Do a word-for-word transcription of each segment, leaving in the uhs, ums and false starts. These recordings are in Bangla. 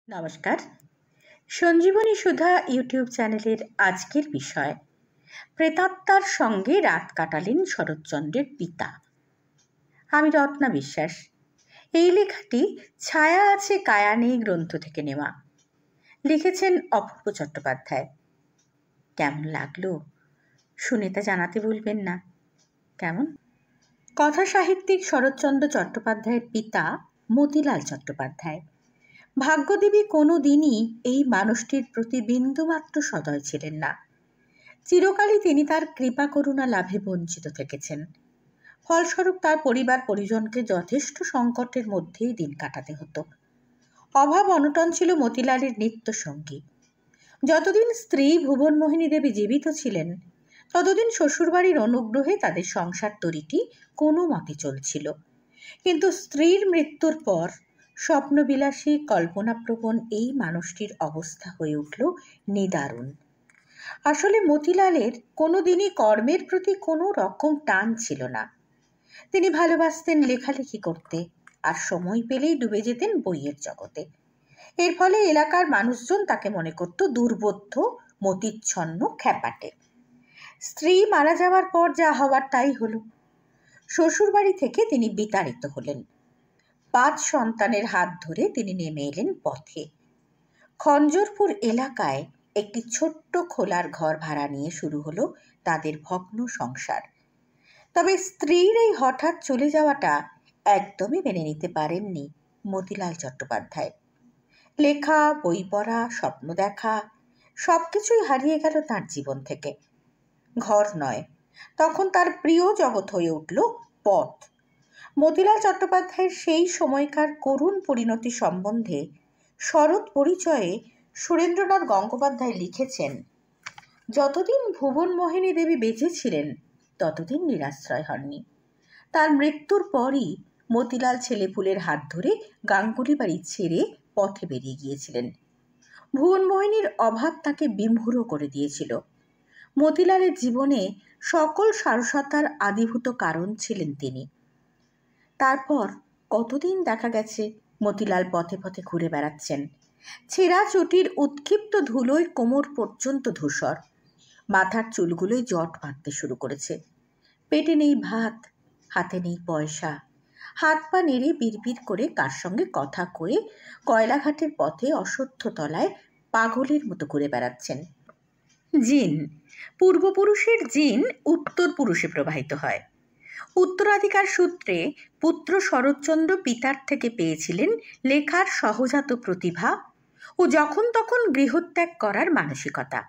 নমস্কার। সঞ্জীবনী সুধা ইউটিউব চ্যানেলের আজকের বিষয় প্রেতাত্মার সঙ্গে রাত কাটালেন শরৎচন্দ্রের পিতা। আমি রত্না বিশ্বাস। এই লেখাটি ছায়া আছে কায়া নেই গ্রন্থ থেকে নেওয়া। লিখেছেন অপূর্ব চট্টোপাধ্যায়। কেমন লাগলো শুনে তা জানাতে ভুলবেন না। কেমন? কথা সাহিত্যিক শরৎচন্দ্র চট্টোপাধ্যায়ের পিতা মতিলাল চট্টোপাধ্যায়। ভাগ্যদেবী কোনো দিনই এই মানুষটির প্রতি বিন্দুমাত্র সদয় ছিলেন না। চিরকালই তিনি তার কৃপা করুণা লাভে বঞ্চিত থেকেছেন। ফলস্বরূপ তার পরিবার পরিজনকে যথেষ্ট সংকটের মধ্যেই দিন কাটাতে হতো। অভাব অনটন ছিল মতিলালের নিত্য সঙ্গী। যতদিন স্ত্রী ভুবনমোহিনী দেবী জীবিত ছিলেন ততদিন শ্বশুরবাড়ির অনুগ্রহে তাদের সংসার তরিটি কোনো মতে চলছিল। কিন্তু স্ত্রীর মৃত্যুর পর স্বপ্নবিলাসী কল্পনাপ্রবণ এই মানুষটির অবস্থা হয়ে উঠল নিদারুণ। আসলে মতিলালের কোনো দিনই কর্মের প্রতি কোনো রকম টান ছিল না। তিনি ভালোবাসতেন লেখালেখি করতে, আর সময় পেলেই ডুবে যেতেন বইয়ের জগতে। এর ফলে এলাকার মানুষজন তাকে মনে করত দুর্বোধ্য, মতিচ্ছন্ন, খ্যাপাটে। স্ত্রী মারা যাওয়ার পর যা হওয়ার তাই হলো। শ্বশুরবাড়ি থেকে তিনি বিতাড়িত হলেন। পাঁচ সন্তানের হাত ধরে তিনি নেমে এলেন পথে। খঞ্জরপুর এলাকায় একটি ছোট্ট খোলার ঘর ভাড়া নিয়ে শুরু হলো তাদের ভগ্ন সংসার। তবে স্ত্রীর এই হঠাৎ চলে যাওয়াটা একদমই মেনে নিতে পারেননি মতিলাল চট্টোপাধ্যায়। লেখা, বই পড়া, স্বপ্ন দেখা সব কিছুই হারিয়ে গেল তার জীবন থেকে। ঘর নয়, তখন তার প্রিয় জগৎ হয়ে উঠল পথ। মতিলাল চট্টোপাধ্যায়ের সেই সময়কার করুণ পরিণতি সম্বন্ধে শরৎ পরিচয়ে সুরেন্দ্রনাথ গঙ্গোপাধ্যায় লিখেছেন, যতদিন ভুবনমোহিনী দেবী বেঁচে ছিলেন ততদিন নিরাশ্রয় হননি। তার মৃত্যুর পরই মতিলাল ছেলেপুলের হাত ধরে গাঙ্গুলি বাড়ি ছেড়ে পথে বেরিয়ে গিয়েছিলেন। ভুবনমোহিনীর অভাব তাকে বিমূঢ় করে দিয়েছিল। মতিলালের জীবনে সকল সারসতার আদিভূত কারণ ছিলেন তিনি। তারপর কতদিন দেখা গেছে মতিলাল পথে পথে ঘুরে বেড়াচ্ছেন। ছেঁড়া চটির উৎক্ষিপ্ত ধুলোয় কোমর পর্যন্ত ধূসর। মাথার চুলগুলোই জট বাঁধতে শুরু করেছে। পেটে নেই ভাত, হাতে নেই পয়সা। হাত পা নেড়ে বিড়বিড় করে কার সঙ্গে কথা কয়ে কয়লাঘাটের পথে অশ্বত্থ তলায় পাগলের মতো ঘুরে বেড়াচ্ছেন। জিন, পূর্বপুরুষের জিন উত্তর পুরুষে প্রবাহিত হয়। উত্তরাধিকার সূত্রে পুত্র শরৎচন্দ্র পিতার থেকে পেয়েছিলেন লেখার সহজাত প্রতিভা ও যখন তখন গৃহত্যাগ করার মানসিকতা।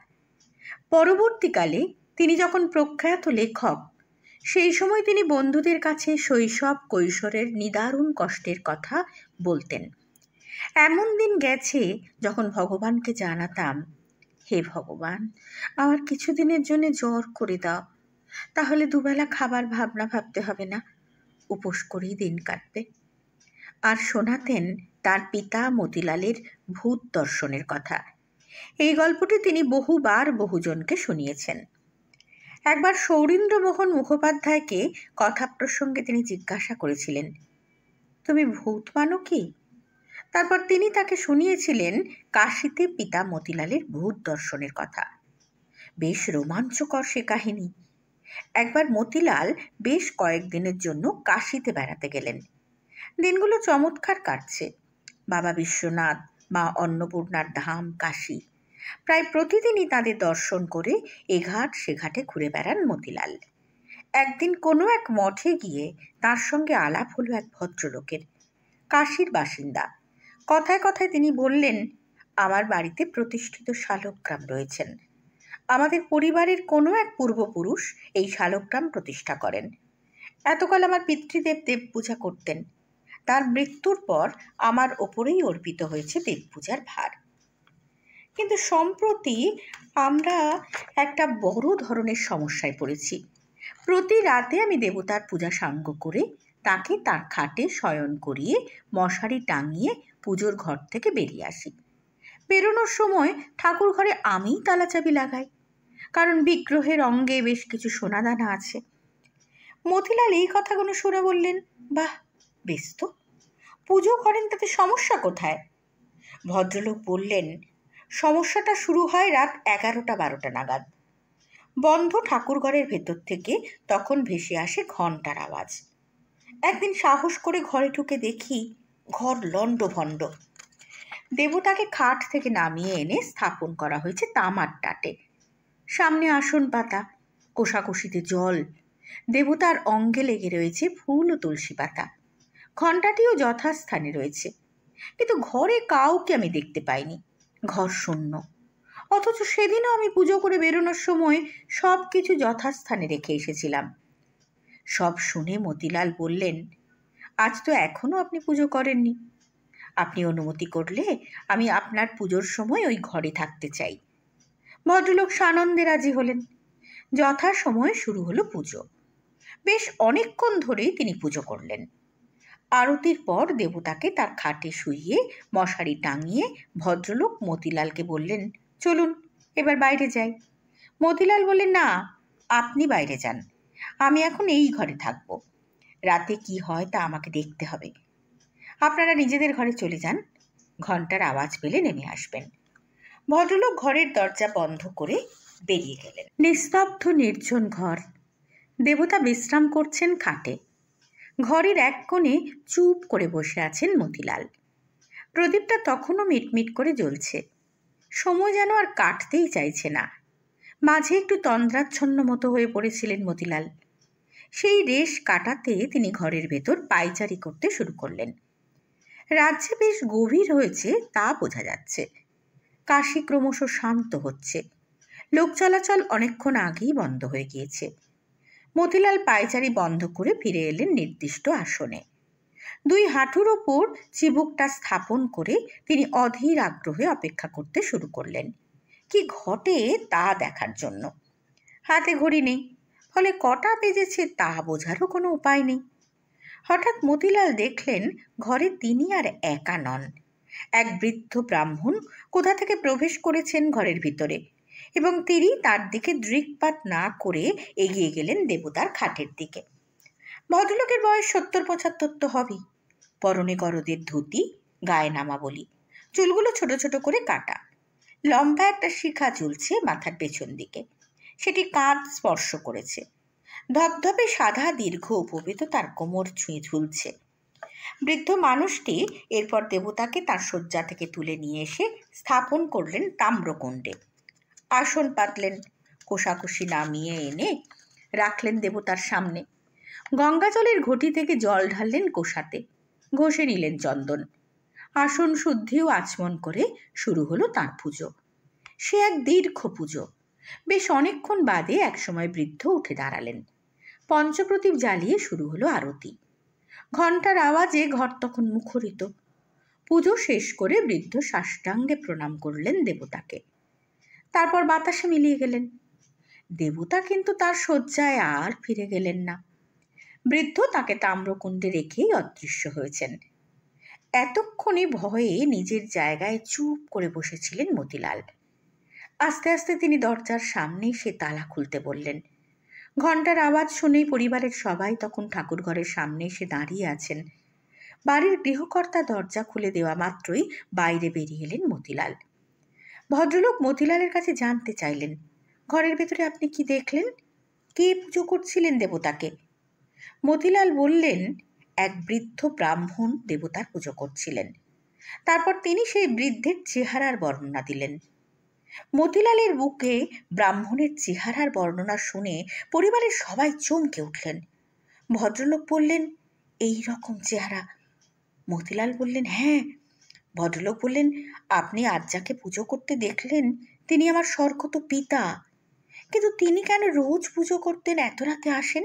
পরবর্তীকালে তিনি যখন প্রখ্যাত লেখক, সেই সময় তিনি বন্ধুদের কাছে শৈশব কৈশোরের নিদারুণ কষ্টের কথা বলতেন। এমন দিন গেছে যখন ভগবানকে জানাতাম, হে ভগবান, আমার কিছুদিনের জন্য জ্বর করে দাও, তাহলে দুবেলা খাবার ভাবনা ভাবতে হবে না, উপোস করেই দিন কাটবে। আর শোনাতেন তার পিতা মতিলালের ভূত দর্শনের কথা। এই গল্পটি তিনি বহুবার বহুজনকে শুনিয়েছেন। একবার সৌরীন্দ্রমোহন মুখোপাধ্যায়কে কথা প্রসঙ্গে তিনি জিজ্ঞাসা করেছিলেন, তুমি ভূত মানো কি? তারপর তিনি তাকে শুনিয়েছিলেন কাশীতে পিতা মতিলালের ভূত দর্শনের কথা। বেশ রোমাঞ্চকর সে কাহিনী। একবার মতিলাল বেশ কয়েকদিনের জন্য কাশীতে বেড়াতে গেলেন। দিনগুলো চমৎকার কাটছে। বাবা বিশ্বনাথ, মা অন্নপূর্ণার ধাম কাশী, প্রায় প্রতিদিনই তাদের দর্শন করে এঘাট সেঘাটে ঘুরে বেড়ান মতিলাল। একদিন কোনো এক মঠে গিয়ে তার সঙ্গে আলাপ হলো এক ভদ্রলোকের, কাশীর বাসিন্দা। কথায় কথায় তিনি বললেন, আমার বাড়িতে প্রতিষ্ঠিত শালগ্রাম রয়েছেন। আমাদের পরিবারের কোনো এক পূর্বপুরুষ এই শালগ্রাম প্রতিষ্ঠা করেন। এতকাল আমার পিতৃদেব দেব পূজা করতেন। তার মৃত্যুর পর আমার ওপরেই অর্পিত হয়েছে দেব পূজার ভার। কিন্তু সম্প্রতি আমরা একটা বড় ধরনের সমস্যায় পড়েছি। প্রতি রাতে আমি দেবতার পূজা সাঙ্গ করে তাকে তার খাটে শয়ন করিয়ে মশারি টাঙিয়ে পুজোর ঘর থেকে বেরিয়ে আসি। বেরোনোর সময় ঠাকুর ঘরে আমিই তালা চাবি লাগাই, কারণ বিগ্রহের অঙ্গে বেশ কিছু সোনাদানা আছে। মতিলাল এই কথাগুলো শুনে বললেন, বাহ, বেশ তো, পুজো করেন তাতে সমস্যা কোথায়? ভদ্রলোক বললেন, সমস্যাটা শুরু হয় রাত এগারোটা বারোটা নাগাদ। বন্ধ ঠাকুরঘরের ভেতর থেকে তখন ভেসে আসে ঘণ্টার আওয়াজ। একদিন সাহস করে ঘরে ঢুকে দেখি ঘর লণ্ডভণ্ড। দেবতাকে খাট থেকে নামিয়ে এনে স্থাপন করা হয়েছে তামার টাটে। সামনে আসন পাতা, কোষাকুষিতে জল, দেবতার অঙ্গে লেগে রয়েছে ফুল ও তুলসী পাতা। ঘণ্টাটিও যথাস্থানে রয়েছে, কিন্তু ঘরে কাউকে আমি দেখতে পাইনি। ঘর শূন্য। অথচ সেদিনও আমি পুজো করে বেরোনোর সময় সব কিছু যথাস্থানে রেখে এসেছিলাম। সব শুনে মতিলাল বললেন, আজ তো এখনো আপনি পুজো করেননি। আপনি অনুমতি করলে আমি আপনার পুজোর সময় ওই ঘরে থাকতে চাই। ভদ্রলোক সানন্দে রাজি হলেন। যথাসময়ে শুরু হলো পুজো। বেশ অনেকক্ষণ ধরেই তিনি পুজো করলেন। আরতির পর দেবতাকে তার খাটে শুইয়ে মশারি টাঙিয়ে ভদ্রলোক মতিলালকে বললেন, চলুন এবার বাইরে যাই। মতিলাল বললেন, না, আপনি বাইরে যান, আমি এখন এই ঘরে থাকবো। রাতে কি হয় তা আমাকে দেখতে হবে। আপনারা নিজেদের ঘরে চলে যান, ঘণ্টার আওয়াজ পেলে নেমে আসবেন। ভদ্রলোক ঘরের দরজা বন্ধ করে বেরিয়ে গেলেন। নিস্তব্ধ নির্জন ঘর। দেবতা বিশ্রাম করছেন খাটে। ঘরের এক কোণে চুপ করে বসে আছেন মতিলাল। প্রদীপটা তখনও মিটমিট করে জ্বলছে। সময় যেন আর কাটতেই চাইছে না। মাঝে একটু তন্দ্রাচ্ছন্ন মতো হয়ে পড়েছিলেন মতিলাল। সেই রেশ কাটাতে তিনি ঘরের ভেতর পায়চারি করতে শুরু করলেন। রাজ্যে বেশ গভীর হয়েছে তা বোঝা যাচ্ছে। কাশি ক্রমশ শান্ত হচ্ছে। লোক চলাচল অনেকক্ষণ আগেই বন্ধ হয়ে গিয়েছে। মতিলাল পায়চারি বন্ধ করে ফিরে এলেন নির্দিষ্ট আসনে। দুই হাঁটুর ওপর চিবুকটা স্থাপন করে তিনি অধীর আগ্রহে অপেক্ষা করতে শুরু করলেন কি ঘটে তা দেখার জন্য। হাতে ঘড়ি নেই, ফলে কটা বেজেছে তা বোঝারও কোনো উপায় নেই। হঠাৎ মতিলাল দেখলেন ঘরে তিনি আর একা নন। এক বৃদ্ধ ব্রাহ্মণ কোথা থেকে প্রবেশ করেছেন ঘরের ভিতরে, এবং তিনি তার দিকে দৃকপাত না করে এগিয়ে গেলেন দেবতার খাটের দিকে। ভদ্রলোকের বয়স সত্তর পঁচাত্তর তো হবেই। পরনে গরদের ধুতি, গায়ে নামাবলি, চুলগুলো ছোট ছোট করে কাটা। লম্বা একটা শিখা ঝুলছে মাথার পেছন দিকে, সেটি কাঁধ স্পর্শ করেছে। ধপধপে সাদা দীর্ঘ উপবেত তার কোমর ছুঁয়ে ঝুলছে। বৃদ্ধ মানুষটি এরপর দেবতাকে তার শয্যা থেকে তুলে নিয়ে এসে স্থাপন করলেন তাম্রকুণ্ডে। আসন পাতলেন, কোষাকুষি নামিয়ে এনে রাখলেন দেবতার সামনে। গঙ্গাজলের ঘটি থেকে জল ঢাললেন কোষাতে, ঘষে নিলেন চন্দন। আসন শুদ্ধিও আচমন করে শুরু হলো তাঁর পুজো। সে এক দীর্ঘ পুজো। বেশ অনেকক্ষণ বাদে একসময় বৃদ্ধ উঠে দাঁড়ালেন। পঞ্চপ্রদীপ জ্বালিয়ে শুরু হলো আরতি। ঘণ্টার আওয়াজে ঘর তখন মুখরিত। পুজো শেষ করে বৃদ্ধ সাষ্টাঙ্গে প্রণাম করলেন দেবতাকে। তারপর বাতাসে মিলিয়ে গেলেন। দেবতা কিন্তু তার শয্যায় আর ফিরে গেলেন না। বৃদ্ধ তাকে তাম্রকুণ্ডে রেখেই অদৃশ্য হয়েছেন। এতক্ষণে ভয়ে নিজের জায়গায় চুপ করে বসেছিলেন মতিলাল। আস্তে আস্তে তিনি দরজার সামনে সে তালা খুলতে বললেন। ঘণ্টার আওয়াজ শুনেই পরিবারের সবাই তখন ঠাকুরঘরের সামনে এসে দাঁড়িয়ে আছেন। বাড়ির গৃহকর্তা দরজা খুলে দেওয়া মাত্রই বাইরে বেরিয়ে এলেন মতিলাল। ভদ্রলোক মতিলালের কাছে জানতে চাইলেন, ঘরের ভেতরে আপনি কি দেখলেন? কে পুজো করছিলেন দেবতাকে? মতিলাল বললেন, এক বৃদ্ধ ব্রাহ্মণ দেবতার পুজো করছিলেন। তারপর তিনি সেই বৃদ্ধের চেহারার বর্ণনা দিলেন। মতিলালের বুকে ব্রাহ্মণের চেহারার বর্ণনা শুনে পরিবারের সবাই চমকে উঠলেন। ভদ্রলোক বললেন, এই রকম চেহারা? মতিলাল বললেন, হ্যাঁ। ভদ্রলোক বললেন, আপনি আজ যাকে পুজো করতে দেখলেন তিনি আমার স্বর্গত পিতা, কিন্তু তিনি কেন রোজ পুজো করতেন এত রাতে আসেন?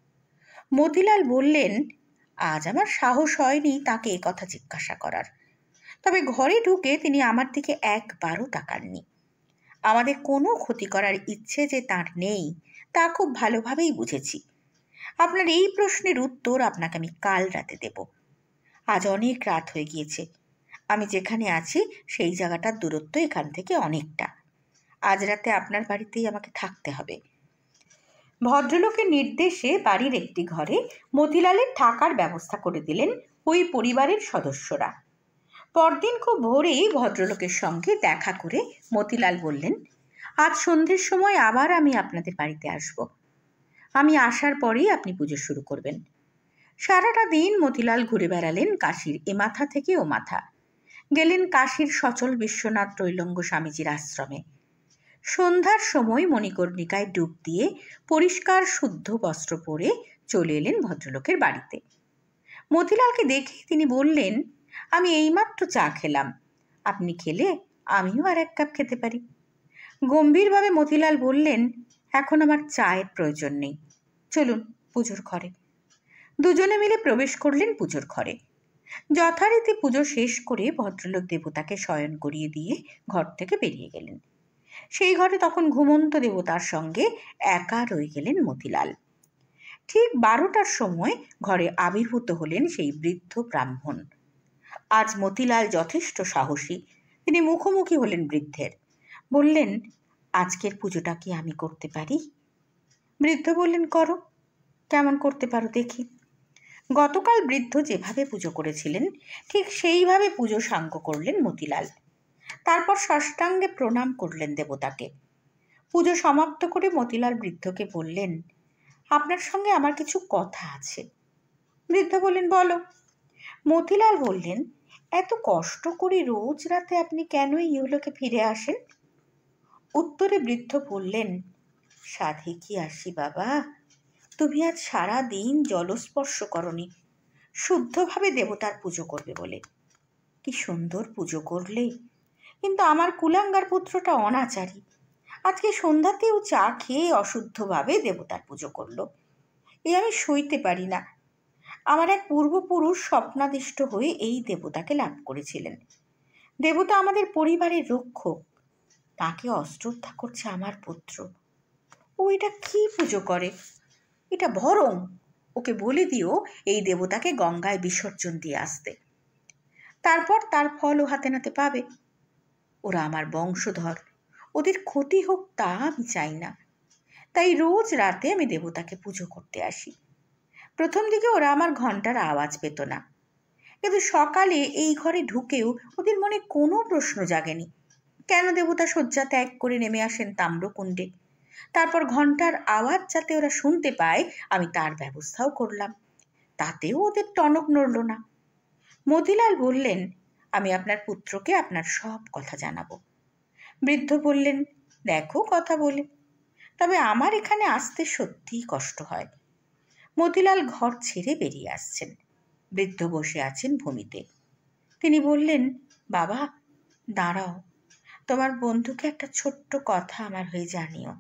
মতিলাল বললেন, আজ আমার সাহস হয়নি তাকে এ কথা জিজ্ঞাসা করার, তবে ঘরে ঢুকে তিনি আমার দিকে একবারও তাকাননি। আমাদের কোনো ক্ষতি করার ইচ্ছে যে তার নেই তা খুব ভালোভাবেই বুঝেছি। আপনার এই প্রশ্নের উত্তর আপনাকে আমি কাল রাতে দেব। আজ অনেক রাত হয়ে গিয়েছে। আমি যেখানে আছি সেই জায়গাটার দূরত্ব এখান থেকে অনেকটা। আজ রাতে আপনার বাড়িতেই আমাকে থাকতে হবে। ভদ্রলোকের নির্দেশে বাড়ির একটি ঘরে মতিলালের থাকার ব্যবস্থা করে দিলেন ওই পরিবারের সদস্যরা। পরদিন খুব ভোরেই ভদ্রলোকের সঙ্গে দেখা করে মতিলাল বললেন, আজ সন্ধ্যের সময় আবার আমি আপনাদের বাড়িতে আসব। আমি আসার পরেই আপনি পুজো শুরু করবেন। সারাটা দিন মতিলাল ঘুরে বেড়ালেন কাশীর এ মাথা থেকে ও মাথা। গেলেন কাশীর সচল বিশ্বনাথ ত্রৈলঙ্গ স্বামীজির আশ্রমে। সন্ধ্যার সময় মণিকর্ণিকায় ডুব দিয়ে পরিষ্কার শুদ্ধ বস্ত্র পরে চলে এলেন ভদ্রলোকের বাড়িতে। মতিলালকে দেখে তিনি বললেন, আমি এইমাত্র চা খেলাম, আপনি খেলে আমিও আর এক কাপ খেতে পারি। গম্ভীরভাবে মতিলাল বললেন, এখন আমার চায়ের প্রয়োজন নেই, চলুন পুজোর ঘরে। দুজনে মিলে প্রবেশ করলেন পুজোর ঘরে। যথারীতি পুজো শেষ করে ভদ্রলোক দেবতাকে শয়ন করিয়ে দিয়ে ঘর থেকে বেরিয়ে গেলেন। সেই ঘরে তখন ঘুমন্ত দেবতার সঙ্গে একা রয়ে গেলেন মতিলাল। ঠিক বারোটার সময় ঘরে আবির্ভূত হলেন সেই বৃদ্ধ ব্রাহ্মণ। আজ মতিলাল যথেষ্ট সাহসী। তিনি মুখোমুখি হলেন বৃদ্ধের। বললেন, আজকের পুজোটা কি আমি করতে পারি? বৃদ্ধ বললেন, করো। কেমন করতে পারো দেখি। গতকাল বৃদ্ধ যেভাবে পুজো করেছিলেন ঠিক সেইভাবে পুজো সাঙ্গ করলেন মতিলাল। তারপর সাষ্টাঙ্গে প্রণাম করলেন দেবতাকে। পুজো সমাপ্ত করে মতিলাল বৃদ্ধকে বললেন, আপনার সঙ্গে আমার কিছু কথা আছে। বৃদ্ধ বললেন, বলো। মতিলাল বললেন, এত কষ্ট করে রোজ রাতে আপনি কেন ইহলোকে ফিরে আসেন? উত্তরে বৃদ্ধ বললেন, সাধে কি আসি বাবা, তুমি আজ সারা দিন জলস্পর্শ করনি, শুদ্ধভাবে দেবতার পুজো করবে বলে। কি সুন্দর পুজো করলে, কিন্তু আমার কুলাঙ্গার পুত্রটা অনাচারী আজকে সন্ধ্যাতেও চা খেয়ে অশুদ্ধভাবে দেবতার পুজো করলো। এ আমি সইতে পারি না। আমার এক পূর্বপুরুষ স্বপ্নাদিষ্ট হয়ে এই দেবতাকে লাভ করেছিলেন। দেবতা আমাদের পরিবারের রক্ষক, তাকে অশ্রদ্ধা করছে আমার পুত্র। ও এটা কি পুজো করে? এটা ভরং। ওকে বলে দিও এই দেবতাকে গঙ্গায় বিসর্জন দিয়ে আসতে, তারপর তার ফল ও হাতে নাতে পাবে। ওরা আমার বংশধর, ওদের ক্ষতি হোক তা আমি চাই না। তাই রোজ রাতে আমি দেবতাকে পুজো করতে আসি। প্রথম দিকে ওরা আমার ঘন্টার আওয়াজ পেত না, কিন্তু সকালে এই ঘরে ঢুকেও ওদের মনে কোনো প্রশ্ন জাগেনি কেন দেবতা শয্যা ত্যাগ করে নেমে আসেন তাম্রকুণ্ডে। তারপর ঘন্টার আওয়াজ যাতে ওরা শুনতে পায় আমি তার ব্যবস্থাও করলাম, তাতেও ওদের টনক নড়ল না। মতিলাল বললেন, আমি আপনার পুত্রকে আপনার সব কথা জানাবো। বৃদ্ধ বললেন, দেখো কথা বলে, তবে আমার এখানে আসতে সত্যিই কষ্ট হয়। মতিলাল ঘর ছেড়ে বেরিয়ে আসছেন। বৃদ্ধ বসে আছেন ভূমিতে। তিনি বললেন, বাবা দাঁড়াও, তোমার বন্ধুকে একটা ছোট্ট কথা আমার হয়ে জানিও।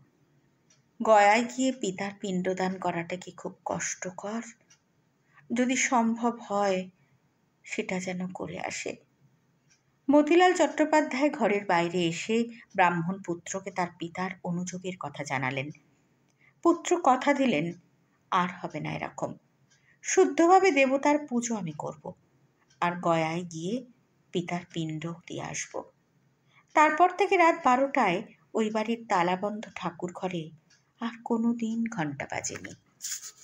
গয়ায় গিয়ে পিতার পিণ্ডদান করাটা কি খুব কষ্টকর? যদি সম্ভব হয় সেটা যেন করে আসে। মতিলাল চট্টোপাধ্যায় ঘরের বাইরে এসে ব্রাহ্মণ পুত্রকে তার পিতার অনুযোগের কথা জানালেন। পুত্র কথা দিলেন, আর হবে না এরকম, শুদ্ধভাবে দেবতার পুজো আমি করব, আর গয়ায় গিয়ে পিতার পিণ্ড দিয়ে আসব। তারপর থেকে রাত বারোটায় ওই বাড়ির তালাবন্ধ ঠাকুর ঘরে আর কোনো দিন ঘণ্টা বাজেনি।